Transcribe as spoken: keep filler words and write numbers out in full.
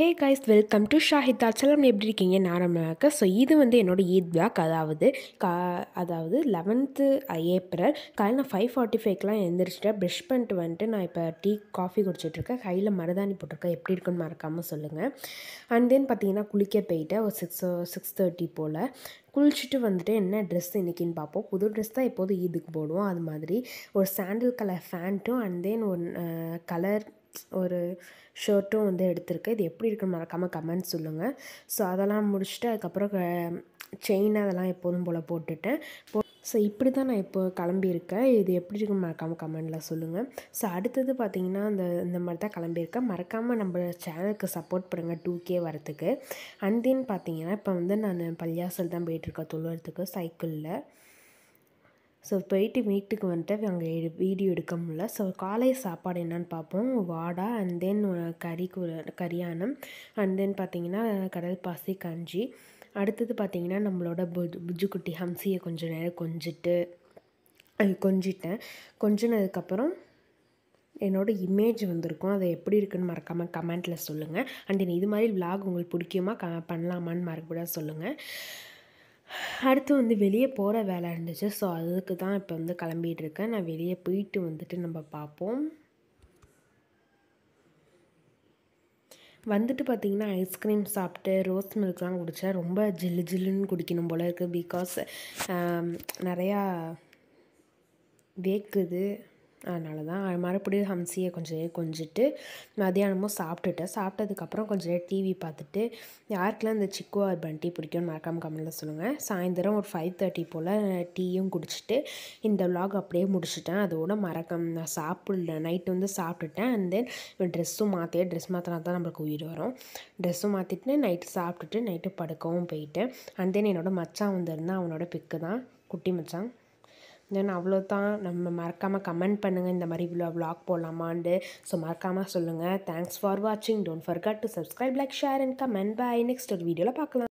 Hey guys, welcome to Shahid. அச்சலம் எப்படி இருக்கீங்க? நான் ரொம்ப இருக்கேன். ஸோ இது வந்து என்னோடய ஈத் பிளாக். அதாவது கா அதாவது லெவன்த்து ஏப்ரல் காலையில் நான் ஃபைவ் ஃபார்ட்டி ஃபைவ்க்கெலாம் எழுந்திரிச்சிட்டேன். ப்ரஷ் பண்ணிட்டு வந்துட்டு நான் இப்போ டீ காஃபி குடிச்சிட்ருக்கேன். கையில் மருதாணி போட்டிருக்கேன். எப்படி இருக்குன்னு மறக்காமல் சொல்லுங்கள். அண்ட் தென் பார்த்தீங்கன்னா குளிக்க போயிட்டேன் ஒரு சிக்ஸ் சிக்ஸ் தேர்ட்டி போல். குளிச்சுட்டு வந்துட்டு என்ன ட்ரெஸ் இன்றைக்கின்னு பார்ப்போம். புது ட்ரெஸ் தான் எப்போதும் ஈதுக்கு போடுவோம். அது மாதிரி ஒரு சாண்டில் கலர் ஃபேண்ட்டும் அண்ட் தென் ஒரு கலர் ஒரு ஷர்ட்டும் வந்து எடுத்திருக்கேன். இது எப்படி இருக்குன்னு மறக்காமல் கமெண்ட் சொல்லுங்கள். ஸோ அதெல்லாம் முடிச்சுட்டு அதுக்கப்புறம் செயின் அதெல்லாம் எப்போதும் போல் போட்டுட்டேன். போ ஸோ இப்படி தான் நான் இப்போ கிளம்பியிருக்கேன். இது எப்படி இருக்குன்னு மறக்காமல் கமெண்டில் சொல்லுங்கள். ஸோ அடுத்தது பார்த்திங்கன்னா இந்த இந்த மாதிரி தான் கிளம்பியிருக்கேன். மறக்காமல் நம்ம சேனலுக்கு சப்போர்ட் பண்ணுங்கள் டூ கே வரத்துக்கு. அண்ட் தென் பார்த்தீங்கன்னா இப்போ வந்து நான் பள்ளியாசல் தான் போயிட்டுருக்கேன் தொழுவத்துக்கு சைக்கிளில். ஸோ போயிட்டு வீட்டுக்கு வந்துட்டு அங்கே வீடியோ எடுக்க முடியல. ஸோ காலை சாப்பாடு என்னென்னு பார்ப்போம். வாடா அண்ட் தென் கறி கரியானம் அண்ட் தென் பார்த்திங்கன்னா கடல் பாசி கஞ்சி. அடுத்தது பார்த்திங்கன்னா நம்மளோட புஜ் புஜ்ஜுக்குட்டி ஹம்சியை கொஞ்சம் நேரம் கொஞ்சிட்டு அது கொஞ்சிட்டேன். கொஞ்சினதுக்கப்புறம் என்னோடய இமேஜ் வந்திருக்கும். அதை எப்படி இருக்குன்னு மறக்காமல் கமெண்ட்டில் சொல்லுங்கள். அண்ட் தென் இது மாதிரி விலாக் உங்களுக்கு பிடிக்குமா க பண்ணலாமான்னு மறக்கூட சொல்லுங்கள். அடுத்து வந்து வெளியே போகிற வேலை இருந்துச்சு. ஸோ அதுக்கு தான் இப்போ வந்து கிளம்பிகிட்ருக்கேன். நான் வெளியே போயிட்டு வந்துட்டு நம்ம பார்ப்போம். வந்துட்டு பார்த்திங்கன்னா ஐஸ்கிரீம் சாப்பிட்டு ரோஸ் மில்க்லாம் குடித்தேன். ரொம்ப ஜில்லு ஜில்லுன்னு குடிக்கணும் போல் இருக்குது. பிகாஸ் நிறையா வேக்குது. அதனால தான் மறுபடியும் ஹம்சியை கொஞ்சம் நேரம் கொஞ்சிட்டு மதியானமும் சாப்பிட்டுட்டேன். சாப்பிட்டதுக்கப்புறம் கொஞ்சம் நேரம் டிவி பார்த்துட்டு யாருக்கெல்லாம் இந்த சிக்கு ஆர் பண்டி பிடிக்கும்னு மறக்காமல் கமெண்ட்டில் சொல்லுங்கள். சாயந்தரம் ஒரு ஃபைவ் தேர்ட்டி போல் டீயும் குடிச்சிட்டு இந்த விலாக் அப்படியே முடிச்சுட்டேன். அதோட மறக்காம நான் சாப்பிடல. நைட்டு வந்து சாப்பிட்டுட்டேன். அண்ட் தென் ட்ரெஸ்ஸும் மாற்றியே ட்ரெஸ் மாற்றினா தான் நம்மளுக்கு உயிர் வரும். ட்ரெஸ்ஸும் மாற்றிட்டு நைட்டு சாப்பிட்டுட்டு நைட்டு படுக்கவும் போயிட்டேன். அண்ட் தென் என்னோடய மச்சான் வந்திருந்தான். அவனோட பிக்கு தான் குட்டி மச்சான். தென் அவ்வளோ தான். நம்ம மறக்காமல் கமெண்ட் பண்ணுங்கள் இந்த மாதிரி இவ்வளோ விலாக் போடலாமான்னு. ஸோ மறக்காமல் சொல்லுங்கள். தேங்க்ஸ் ஃபார் வாட்சிங். Don't forget to subscribe, like, share and comment. Bye. Next ஒரு வீடியோவில் பார்க்கலாம்.